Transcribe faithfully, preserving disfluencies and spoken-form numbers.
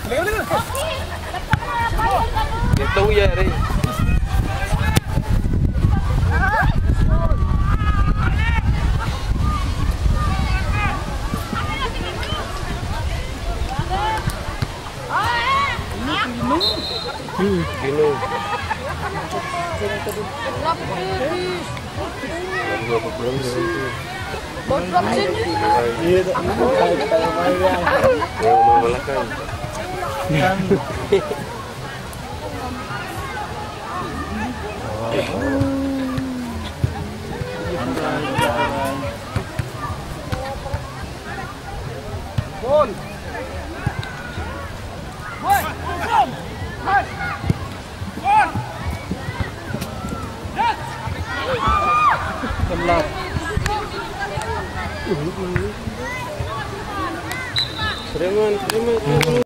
Itu ya, Ri. Hmm, kilo. Yang memelakkan. Gol. Kelar. Preman, preman.